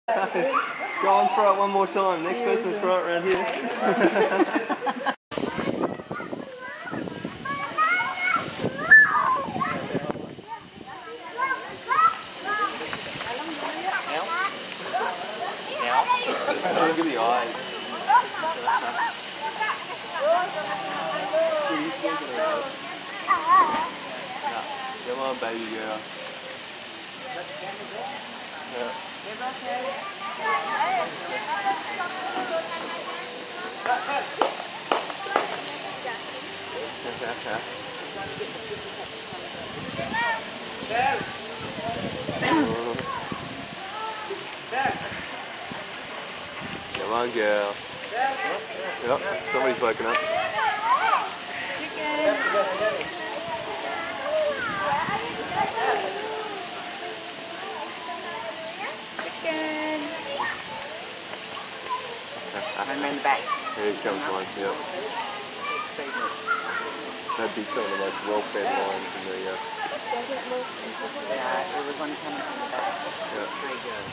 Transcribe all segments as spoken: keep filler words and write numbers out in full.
Go on, throw it one more time. Next person to throw it around here. Look at the eyes. Come on, baby girl. Yeah. Come on, girl. Yep, somebody's woken up. I'm in the back. Here comes one, yep. That'd be some of the most well-fed lines in the... Uh... Yeah, there was one coming from the back. Yeah. Pretty good.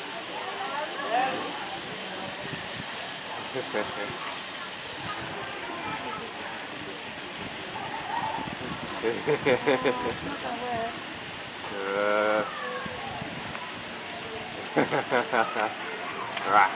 uh... right.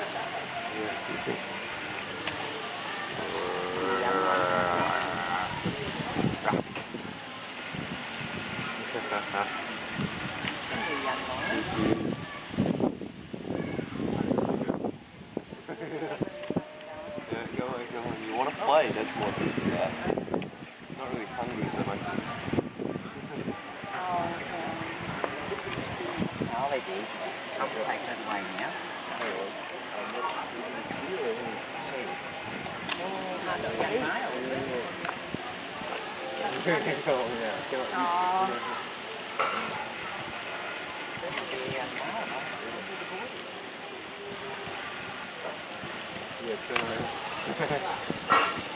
Yeah, go on, go on. You want to play, that's what this is about. Not really hungry so much as... Oh, okay. Oh, they do. I'll take that away now. Yeah, turn around.